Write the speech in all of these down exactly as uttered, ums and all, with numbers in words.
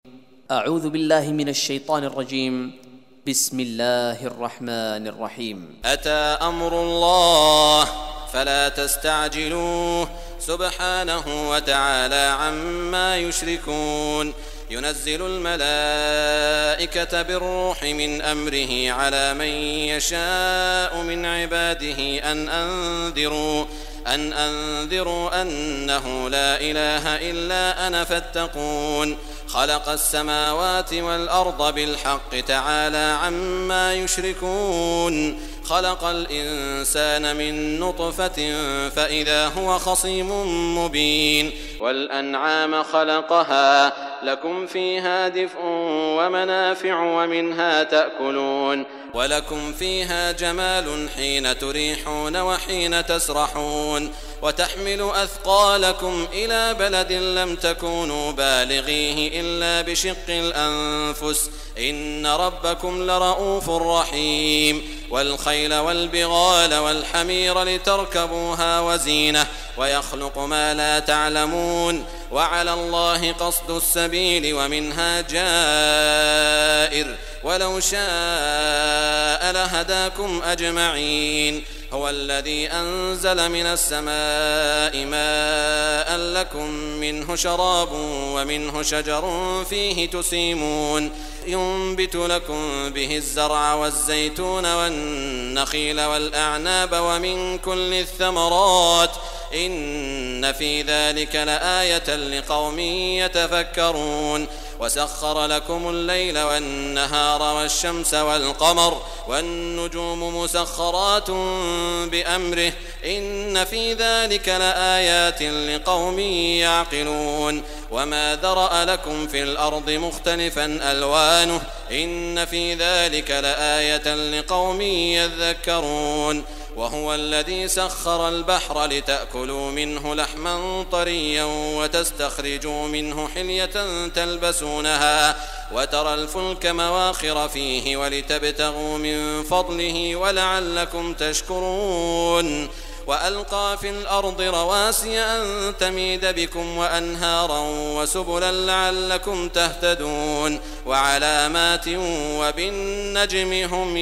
أعوذ بالله من الشيطان الرجيم. بسم الله الرحمن الرحيم. أتى أمر الله فلا تستعجلوه سبحانه وتعالى عما يشركون. ينزل الملائكة بالروح من أمره على من يشاء من عباده أن أنذروا أن أنذروا أنه لا إله إلا أنا فاتقون. خلق السماوات والأرض بالحق تعالى عما يشركون. خلق الإنسان من نطفة فإذا هو خصيم مبين. والأنعام خلقها لكم فيها دفء ومنافع ومنها تأكلون ولكم فيها جمال حين تريحون وحين تسرحون. وتحمل أثقالكم إلى بلد لم تكونوا بالغيه إلا بشق الأنفس إن ربكم لرؤوف رحيم. والخيل والبغال والحمير لتركبوها وزينة ويخلق ما لا تعلمون. وعلى الله قصد السبيل ومنها جائر ولو شاء لهداكم أجمعين. هو الذي أنزل من السماء ماء لكم منه شراب ومنه شجر فيه تسيمون. ينبت لكم به الزرع والزيتون والنخيل والأعناب ومن كل الثمرات إن في ذلك لآية لقوم يتفكرون. وسخر لكم الليل والنهار والشمس والقمر والنجوم مسخرات بأمره إن في ذلك لآيات لقوم يعقلون. وما ذرأ لكم في الأرض مختلفا ألوانه إن في ذلك لآية لقوم يذكرون. وهو الذي سخر البحر لتأكلوا منه لحما طريا وتستخرجوا منه حلية تلبسونها وترى الفلك مواخر فيه ولتبتغوا من فضله ولعلكم تشكرون. وألقى في الأرض رواسي أن تميد بكم وأنهارا وسبلا لعلكم تهتدون. وعلامات وبالنجم هم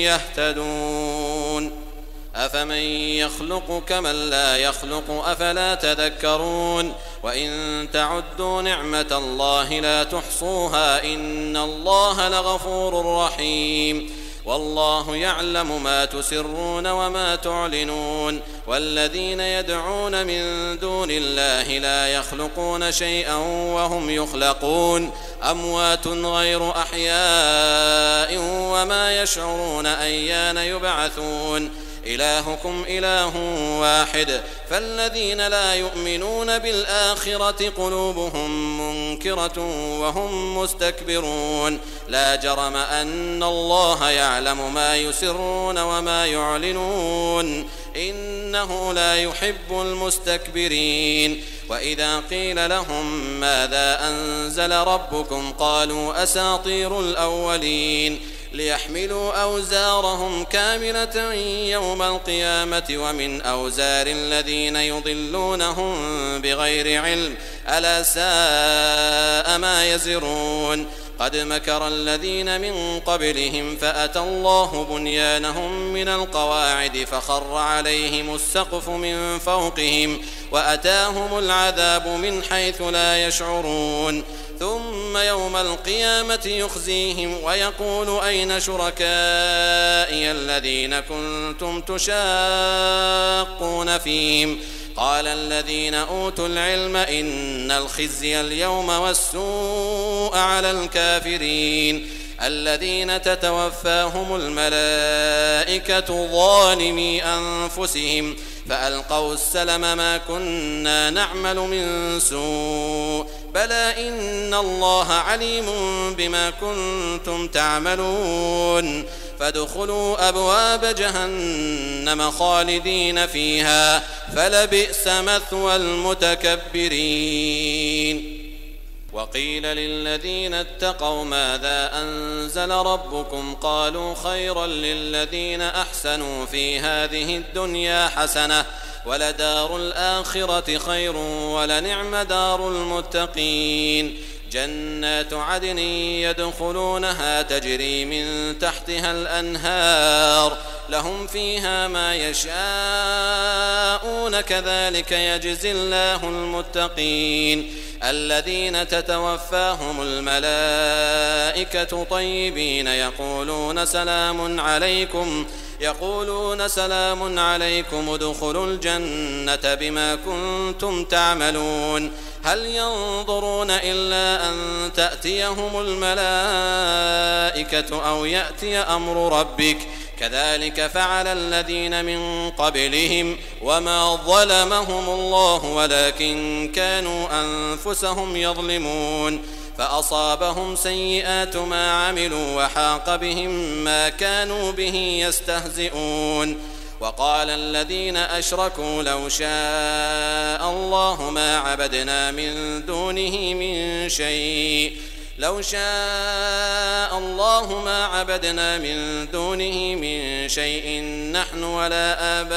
يهتدون. أفمن يخلق كمن لا يخلق أفلا تذكرون. وإن تعدوا نعمة الله لا تحصوها إن الله لغفور رحيم. والله يعلم ما تسرون وما تعلنون. والذين يدعون من دون الله لا يخلقون شيئا وهم يخلقون أموات غير أحياء وما يشعرون أيان يبعثون. إلهكم إله واحد فالذين لا يؤمنون بالآخرة قلوبهم منكرة وهم مستكبرون. لا جرم أن الله يعلم ما يسرون وما يعلنون إنه لا يحب المستكبرين. وإذا قيل لهم ماذا أنزل ربكم قالوا أساطير الأولين ليحملوا أوزارهم كاملة يوم القيامة ومن أوزار الذين يضلونهم بغير علم ألا ساء ما يزرون. قد مكر الذين من قبلهم فأتى الله بنيانهم من القواعد فخر عليهم السقف من فوقهم وأتاهم العذاب من حيث لا يشعرون. ثم يوم القيامة يخزيهم ويقول أين شركائي الذين كنتم تشاقون فيهم قال الذين أوتوا العلم إن الخزي اليوم والسوء على الكافرين الذين تتوفاهم الملائكة ظالمي أنفسهم فألقوا السلم ما كنا نعمل من سوء بلى إن الله عليم بما كنتم تعملون. فادخلوا أبواب جهنم خالدين فيها فلبئس مثوى المتكبرين. وقيل للذين اتقوا ماذا أنزل ربكم قالوا خيرا للذين أحسنوا في هذه الدنيا حسنة ولدار الآخرة خير ولنعم دار المتقين. جنات عدن يدخلونها تجري من تحتها الأنهار لهم فيها ما يشاءون كذلك يجزي الله المتقين الذين تتوفاهم الملائكة طيبين يقولون سلام عليكم يقولون سلام عليكم ادخلوا الجنة بما كنتم تعملون هل ينظرون إلا أن تأتيهم الملائكة أو يأتي أمر ربك كذلك فعل الذين من قبلهم وما ظلمهم الله ولكن كانوا أنفسهم يظلمون فأصابهم سيئات ما عملوا وحاق بهم ما كانوا به يستهزئون وقال الذين أشركوا لو شاء الله ما عبدنا من دونه من شيء لو شاء الله ما عبدنا من دونه من شيء نحن ولا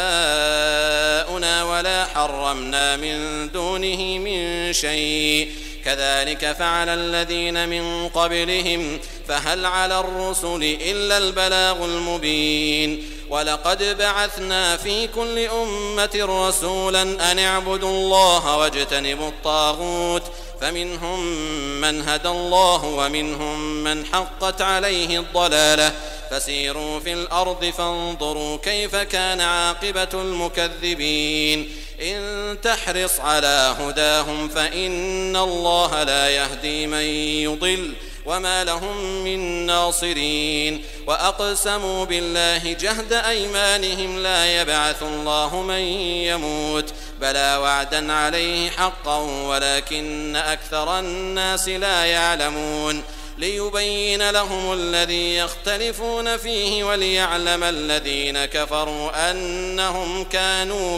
آباؤنا ولا حرمنا من دونه من شيء كذلك فعل الذين من قبلهم فهل على الرسل إلا البلاغ المبين ولقد بعثنا في كل أمة رسولا أن اعبدوا الله واجتنبوا الطاغوت فمنهم من هدى الله ومنهم من حقت عليه الضلالة فسيروا في الأرض فانظروا كيف كان عاقبة المكذبين إن تحرص على هداهم فإن الله لا يهدي من يضل وما لهم من ناصرين وأقسموا بالله جهد أيمانهم لا يبعث الله من يموت بلى وعدا عليه حقا ولكن أكثر الناس لا يعلمون ليبين لهم الذي يختلفون فيه وليعلم الذين كفروا أنهم كانوا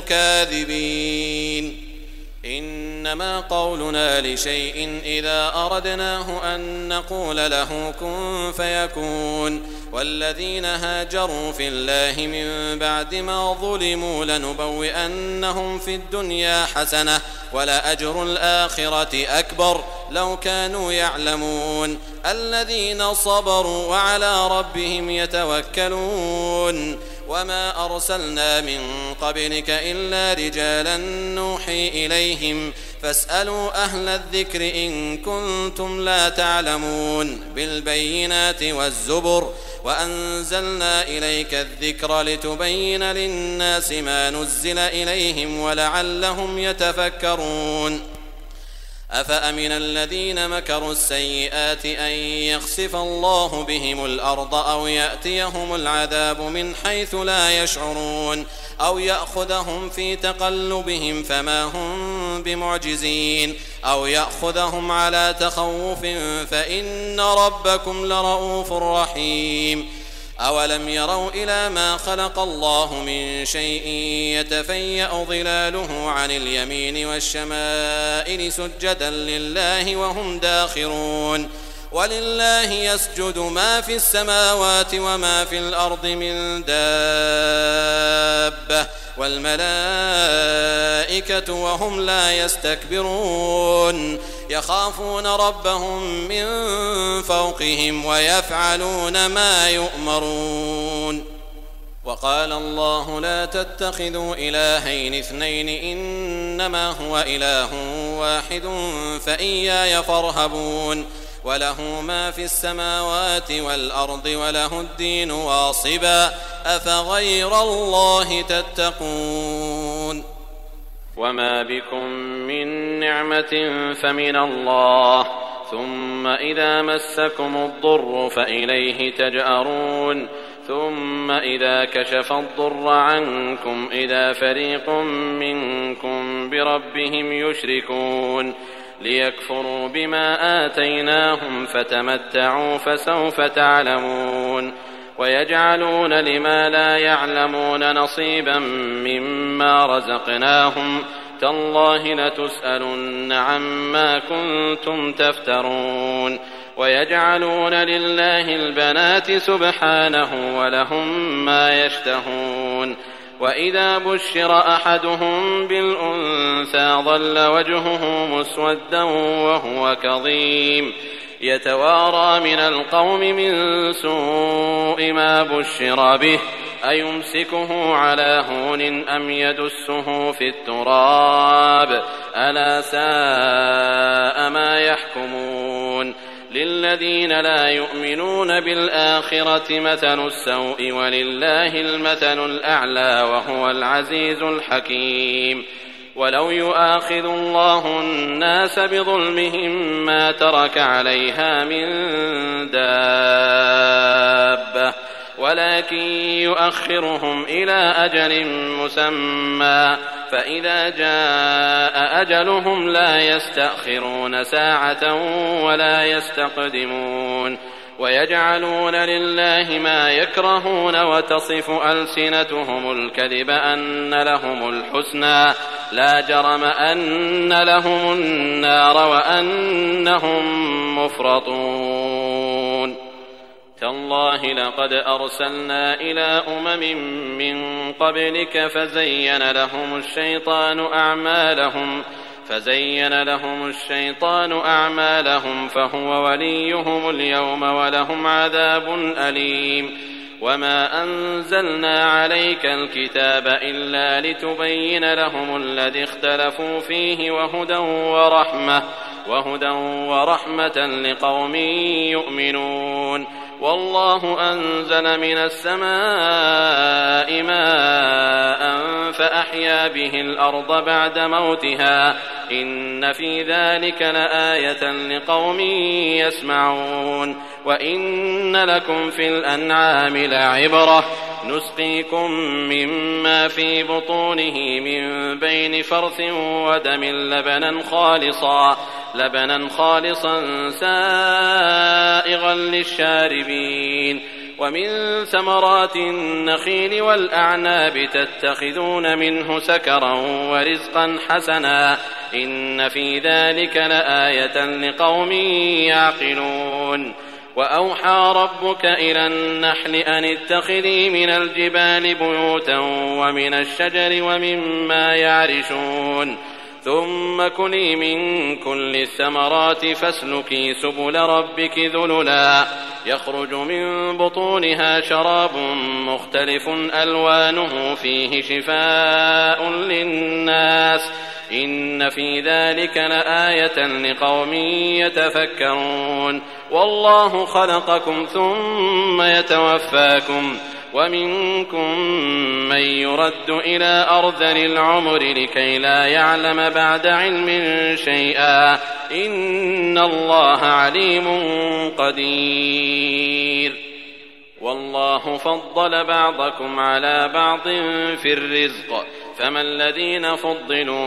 كاذبين إنما قولنا لشيء إذا أردناه أن نقول له كن فيكون والذين هاجروا في الله من بعد ما ظلموا لنبوئنهم في الدنيا حسنة ولأجر الآخرة أكبر لو كانوا يعلمون الذين صبروا وعلى ربهم يتوكلون وما أرسلنا من قبلك إلا رجالا نوحي إليهم فاسألوا أهل الذكر إن كنتم لا تعلمون بالبينات والزبر وأنزلنا إليك الذكر لتبين للناس ما نزل إليهم ولعلهم يتفكرون أفأمن الذين مكروا السيئات أن يخسف الله بهم الأرض أو يأتيهم العذاب من حيث لا يشعرون أو يأخذهم في تقلبهم فما هم بمعجزين أو يأخذهم على تخوف فإن ربكم لرؤوف رحيم أولم يروا إلى ما خلق الله من شيء يتفيأ ظلاله عن اليمين والشمائل سجدا لله وهم داخرون ولله يسجد ما في السماوات وما في الأرض من دابة والملائكة وهم لا يستكبرون يخافون ربهم من فوقهم ويفعلون ما يؤمرون وقال الله لا تتخذوا إلهين اثنين إنما هو إله واحد فإياي فارهبون وله ما في السماوات والأرض وله الدين واصبا أفغير الله تتقون وما بكم من نعمة فمن الله ثم إذا مسكم الضر فإليه تجأرون ثم إذا كشف الضر عنكم إذا فريق منكم بربهم يشركون ليكفروا بما آتيناهم فتمتعوا فسوف تعلمون ويجعلون لما لا يعلمون نصيبا مما رزقناهم تالله لتسألن عما كنتم تفترون ويجعلون لله البنات سبحانه ولهم ما يشتهون وإذا بشر أحدهم بالأنثى ظل وجهه مسودا وهو كظيم يتوارى من القوم من سوء ما بشر به أيمسكه على هون أم يدسه في التراب ألا ساء ما يحكمون للذين لا يؤمنون بالآخرة مثل السوء ولله المثل الأعلى وهو العزيز الحكيم ولو يؤاخذ الله الناس بظلمهم ما ترك عليها من دابة ولكن يؤخرهم إلى أجل مسمى فإذا جاء أجلهم لا يستأخرون ساعة ولا يستقدمون ويجعلون لله ما يكرهون وتصف ألسنتهم الكذب أن لهم الحسنى لا جرم أن لهم النار وأنهم مفرطون تالله لقد أرسلنا إلى أمم من قبلك فزين لهم الشيطان أعمالهم فزين لهم الشيطان أعمالهم فهو وليهم اليوم ولهم عذاب أليم وما أنزلنا عليك الكتاب إلا لتبين لهم الذي اختلفوا فيه وهدى ورحمة وهدى ورحمة لقوم يؤمنون والله أنزل من السماء ماء فأحيا به الأرض بعد موتها إن في ذلك لآية لقوم يسمعون وإن لكم في الأنعام لعبرة نسقيكم مما في بطونه من بين فرث ودم لبنا خالصا لبنا خالصا سائغا للشاربين ومن ثمرات النخيل والأعناب تتخذون منه سكرا ورزقا حسنا إن في ذلك لآية لقوم يعقلون وأوحى ربك إلى النحل أن اتخذي من الجبال بيوتا ومن الشجر ومما يعرشون ثم كلي من كل الثمرات فاسلكي سبل ربك ذللا يخرج من بطونها شراب مختلف ألوانه فيه شفاء للناس إن في ذلك لآية لقوم يتفكرون والله خلقكم ثم يتوفاكم ومنكم من يرد إلى أرذل العمر لكي لا يعلم بعد علم شيئا إن الله عليم قدير والله فضل بعضكم على بعض في الرزق فما الذين فضلوا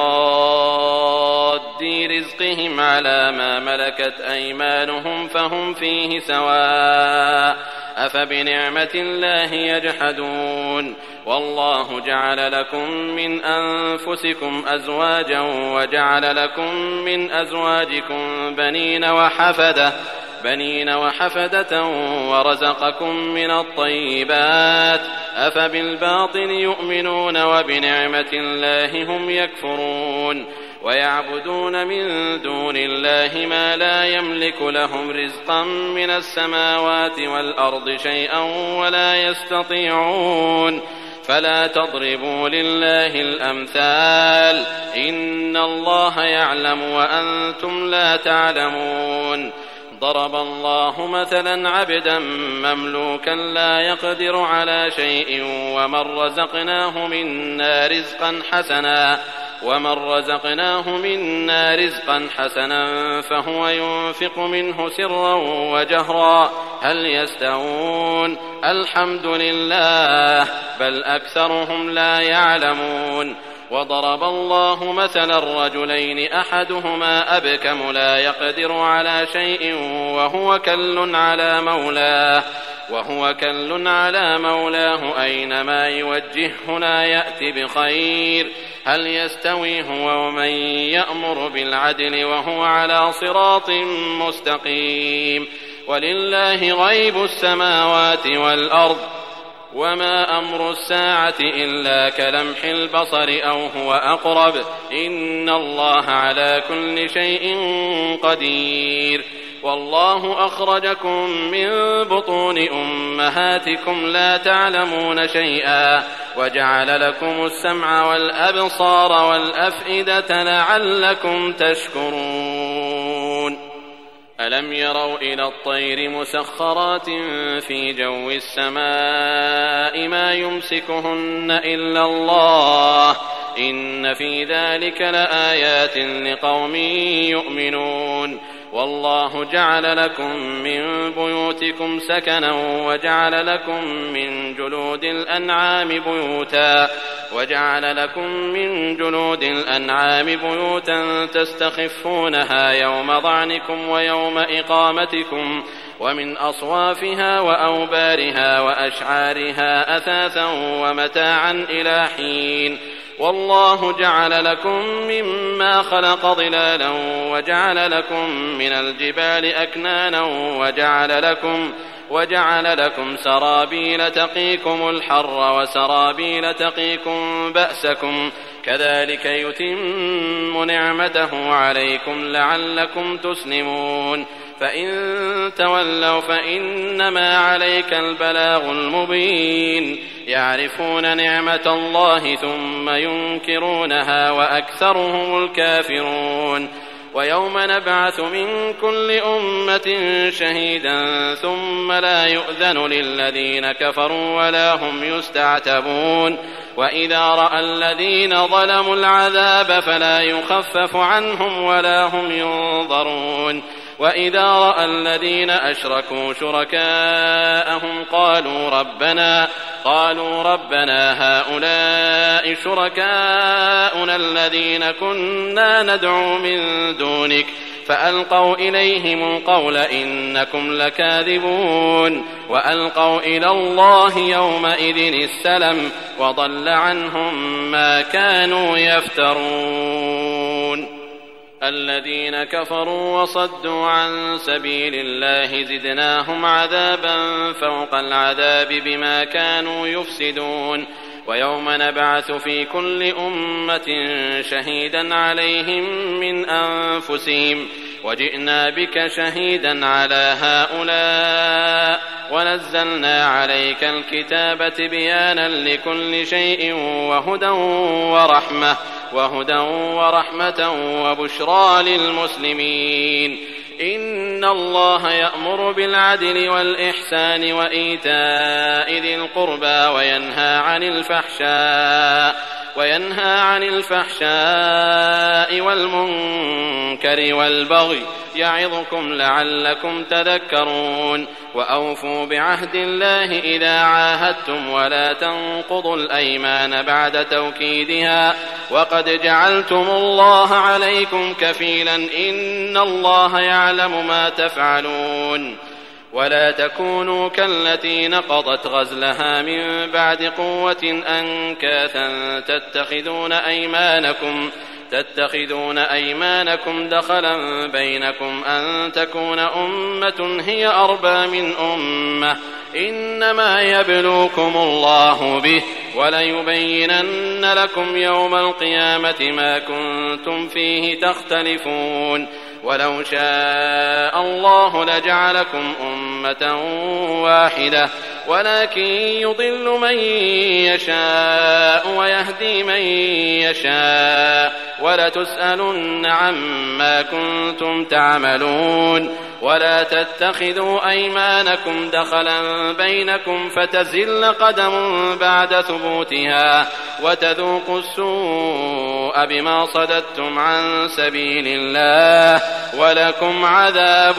براد رزقهم على ما ملكت أيمانهم فهم فيه سواء أفبنعمة الله يجحدون والله جعل لكم من أنفسكم أزواجا وجعل لكم من أزواجكم بنين وحفدة بنين وحفدة ورزقكم من الطيبات أفبالباطل يؤمنون وبنعمة الله هم يكفرون ويعبدون من دون الله ما لا يملك لهم رزقا من السماوات والأرض شيئا ولا يستطيعون فلا تضربوا لله الأمثال إن الله يعلم وأنتم لا تعلمون ضرب الله مثلا عبدا مملوكا لا يقدر على شيء ومن رزقناه منا رزقا حسنا ومن رزقناه منا رزقا حسنا فهو ينفق منه سرا وجهرا هل يستوون الحمد لله بل أكثرهم لا يعلمون وضرب الله مثلا رجلين أحدهما أبكم لا يقدر على شيء وهو كل على مولاه وهو كل على مولاه أينما يوجهه لا يأتي بخير هل يستوي هو ومن يأمر بالعدل وهو على صراط مستقيم ولله غيب السماوات والأرض وما أمر الساعة إلا كلمح البصر أو هو أقرب إن الله على كل شيء قدير. والله أخرجكم من بطون أمهاتكم لا تعلمون شيئا وجعل لكم السمع والأبصار والأفئدة لعلكم تشكرون. ألم يروا إلى الطير مسخرات في جو السماء ما يمسكهن إلا الله إن في ذلك لآيات لقوم يؤمنون. والله جعل لكم من بيوتكم سكنا وجعل لكم من جلود الأنعام بيوتا وجعل لكم من جلود الأنعام بيوتا تستخفونها يوم ظعنكم ويوم إقامتكم ومن أصوافها وأوبارها وأشعارها أثاثا ومتاعا إلى حين. والله جعل لكم مما خلق ظلالا وجعل لكم من الجبال أكنانا وجعل لكم وجعل لكم سرابيل تقيكم الحر وسرابيل تقيكم بأسكم كذلك يتم نعمته عليكم لعلكم تسلمون. فإن تولوا فإنما عليك البلاغ المبين. يعرفون نعمة الله ثم ينكرونها وأكثرهم الكافرون. ويوم نبعث من كل أمة شهيدا ثم لا يؤذن للذين كفروا ولا هم يستعتبون. وإذا رأى الذين ظلموا العذاب فلا يخفف عنهم ولا هم ينظرون. وإذا رأى الذين أشركوا شركاءهم قالوا ربنا قالوا ربنا هؤلاء شركاؤنا الذين كنا ندعو من دونك فألقوا إليهم القول إنكم لكاذبون. وألقوا إلى الله يومئذ السلم وضل عنهم ما كانوا يفترون. الذين كفروا وصدوا عن سبيل الله زدناهم عذابا فوق العذاب بما كانوا يفسدون. ويوم نبعث في كل أمة شهيدا عليهم من أنفسهم وجئنا بك شهيدا على هؤلاء ونزلنا عليك الكتاب تبيانا لكل شيء وهدى ورحمة وهدى ورحمة وبشرى للمسلمين. إن الله يأمر بالعدل والإحسان وإيتاء ذي القربى وينهى عن الفحشاء وينهى عن الفحشاء والمنكر والبغي يعظكم لعلكم تذكرون. وأوفوا بعهد الله إذا عاهدتم ولا تنقضوا الأيمان بعد توكيدها وقد جعلتم الله عليكم كفيلا إن الله يعلم ما تفعلون. ولا تكونوا كالتي نقضت غزلها من بعد قوة أنكاثا تتخذون أيمانكم تتخذون أيمانكم دخلا بينكم أن تكون أمة هي أربى من أمة إنما يبلوكم الله به وليبينن لكم يوم القيامة ما كنتم فيه تختلفون. ولو شاء الله لجعلكم أمة واحدة ولكن يضل من يشاء ويهدي من يشاء ولتسألن عما كنتم تعملون. ولا تتخذوا أيمانكم دخلا بينكم فتزل قدم بعد ثبوتها وتذوقوا السوء بما صددتم عن سبيل الله ولكم عذاب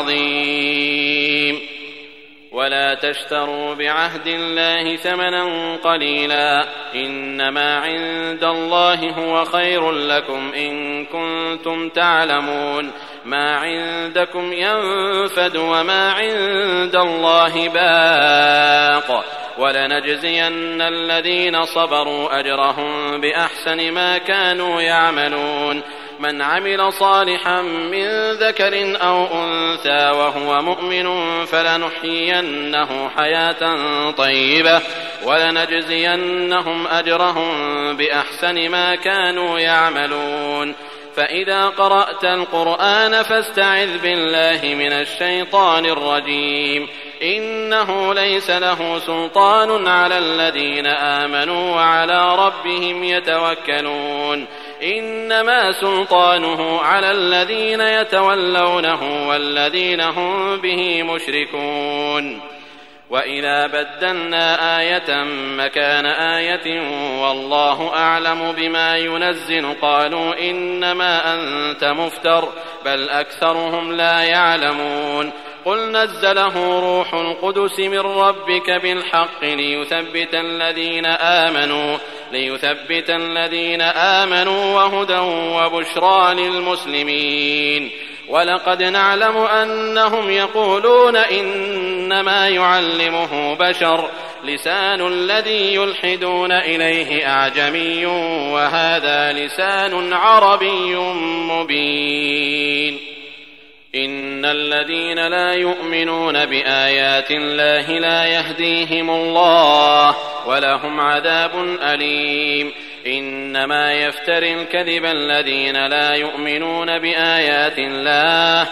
عظيم. ولا تشتروا بعهد الله ثمنا قليلا إنما عند الله هو خير لكم إن كنتم تعلمون. ما عندكم ينفد وما عند الله باق ولنجزين الذين صبروا أجرهم بأحسن ما كانوا يعملون. من عمل صالحا من ذكر أو أنثى وهو مؤمن فلنحيينه حياة طيبة ولنجزينهم أجرهم بأحسن ما كانوا يعملون. فإذا قرأت القرآن فاستعذ بالله من الشيطان الرجيم إنه ليس له سلطان على الذين آمنوا وعلى ربهم يتوكلون إنما سلطانه على الذين يتولونه والذين هم به مشركون. وإذا بدلنا آية مكان آية والله أعلم بما ينزل قالوا إنما أنت مفتر بل أكثرهم لا يعلمون. قل نزله روح القدس من ربك بالحق ليثبت الذين آمنوا ليثبت الذين آمنوا وهدى وبشرى للمسلمين. ولقد نعلم أنهم يقولون إنما يعلمه بشر لسان الذي يلحدون إليه أعجمي وهذا لسان عربي مبين. إن الذين لا يؤمنون بآيات الله لا يهديهم الله ولهم عذاب أليم. إنما يفتري الكذب الذين لا يؤمنون بآيات الله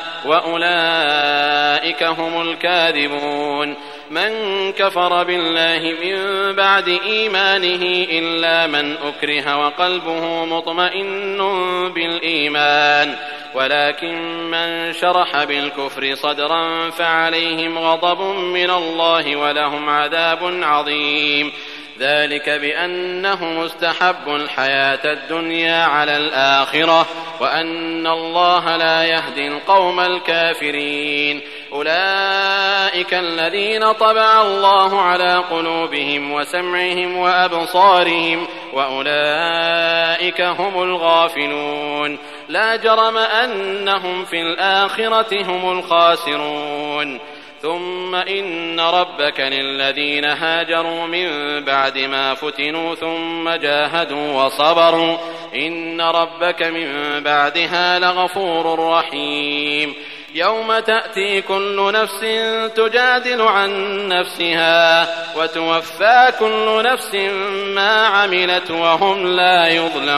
وأولئك هم الكاذبون. من كفر بالله من بعد إيمانه إلا من أكره وقلبه مطمئن بالإيمان ولكن من شرح بالكفر صدرا فعليهم غضب من الله ولهم عذاب عظيم. ذلك بأنهم استحبوا الحياة الدنيا على الآخرة وأن الله لا يهدي القوم الكافرين. أولئك الذين طبع الله على قلوبهم وسمعهم وأبصارهم وأولئك هم الغافلون. لا جرم أنهم في الآخرة هم الخاسرون. ثم إن ربك للذين هاجروا من بعد ما فتنوا ثم جاهدوا وصبروا إن ربك من بعدها لغفور رحيم. يوم تأتي كل نفس تجادل عن نفسها وتوفى كل نفس ما عملت وهم لا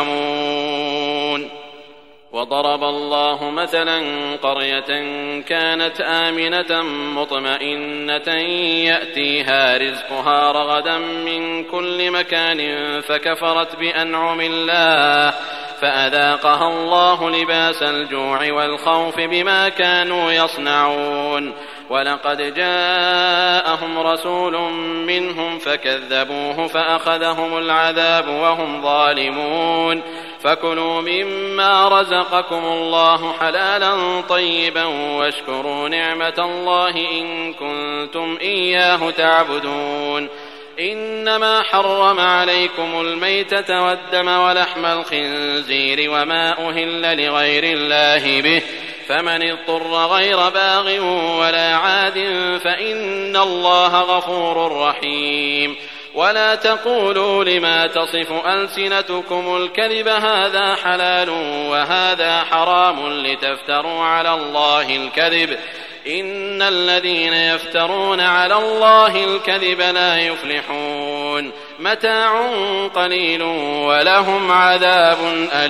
يظلمون. وضرب الله مثلا قرية كانت آمنة مطمئنة يأتيها رزقها رغدا من كل مكان فكفرت بأنعم الله فأذاقها الله لباس الجوع والخوف بما كانوا يصنعون. ولقد جاءهم رسول منهم فكذبوه فأخذهم العذاب وهم ظالمون. فكلوا مما رزقكم الله حلالا طيبا واشكروا نعمة الله إن كنتم إياه تعبدون. إنما حرم عليكم الميتة والدم ولحم الخنزير وما أهل لغير الله به فمن اضطر غير باغ ولا عاد فإن الله غفور رحيم. ولا تقولوا لما تصف ألسنتكم الكذب هذا حلال وهذا حرام لتفتروا على الله الكذب إن الذين يفترون على الله الكذب لا يفلحون. متاع قليل ولهم عذاب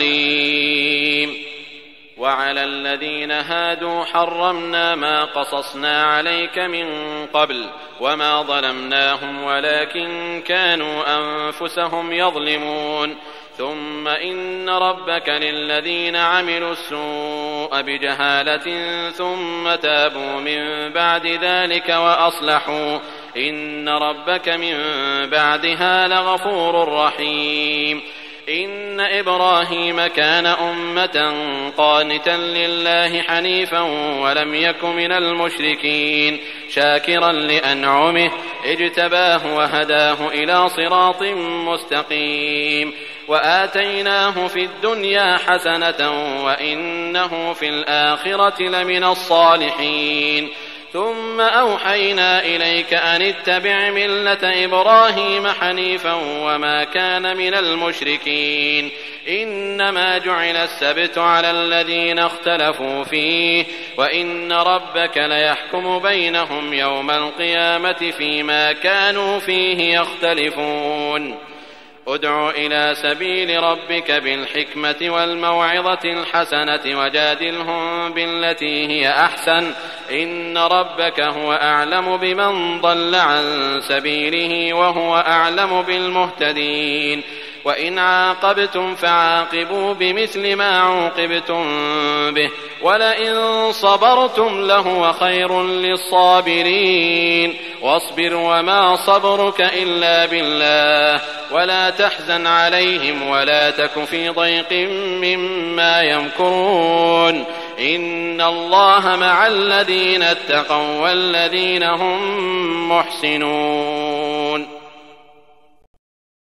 أليم. وعلى الذين هادوا حرمنا ما قصصنا عليك من قبل وما ظلمناهم ولكن كانوا أنفسهم يظلمون. ثم إن ربك للذين عملوا السوء بجهالة ثم تابوا من بعد ذلك وأصلحوا إن ربك من بعدها لغفور رحيم. إن إبراهيم كان أمة قانتا لله حنيفا ولم يك من المشركين شاكرا لأنعمه اجتباه وهداه إلى صراط مستقيم. وآتيناه في الدنيا حسنة وإنه في الآخرة لمن الصالحين. ثم أوحينا إليك أن اتبع ملة إبراهيم حنيفا وما كان من المشركين. إنما جعل السبت على الذين اختلفوا فيه وإن ربك ليحكم بينهم يوم القيامة فيما كانوا فيه يختلفون ادع إلى سبيل ربك بالحكمة والموعظة الحسنة وجادلهم بالتي هي أحسن إن ربك هو أعلم بمن ضل عن سبيله وهو أعلم بالمهتدين وإن عاقبتم فعاقبوا بمثل ما عوقبتم به ولئن صبرتم لهو خير للصابرين واصبر وما صبرك إلا بالله ولا تحزن عليهم ولا تك في ضيق مما يمكرون إن الله مع الذين اتقوا والذين هم محسنون.